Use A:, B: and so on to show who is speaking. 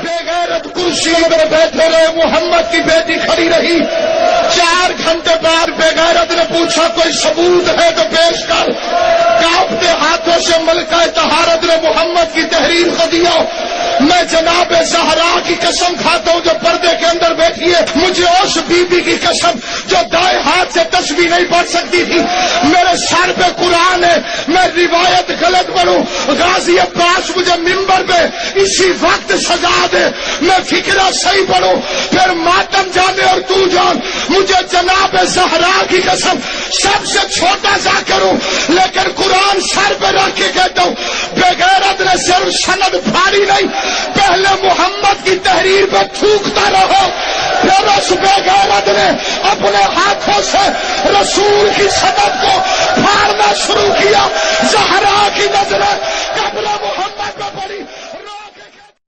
A: بے غیرت کرسی پر بیٹھے رہے، محمد کی بیٹی کھڑی رہی، 4 گھنٹے بعد بے غیرت نے پوچھا کوئی ثبوت ہے تو پیش کر، کانپتے ہاتھوں سے ملکہ طہارت نے محمد کی تحریر کو دیا۔ میں جناب زہرا کی قسم کھاتا ہوں جو پردے کے اندر بیٹھی ہے، مجھے اس بی بی کی قسم جو دائیں ہاتھ سے تسبیح نہیں پڑھ سکتی تھی، میرے سر پہ قرآن ہے، میں روایت غلط پڑھوں، غازی عباس مجھے ممبر پہ اسی وقت سزا دے، میں فکرہ صحیح پڑھوں، پھر ماتم جانے اور تو جان، مجھے جناب زہرا کی قسم سب سے چھوٹا ذاکر ہوں لیکن قرآن سر پہ رکھ کے کہتا ہوں، بے غیرت نے صرف سند پھاڑی نہیں، پہلے محمد کی تحریر پہ تھوکتا رہو، پھر اس بے غیرت نے اپنے ہاتھوں سے رسول کی سند کو پھاڑنا شروع کیا۔ زہرا کی نظریں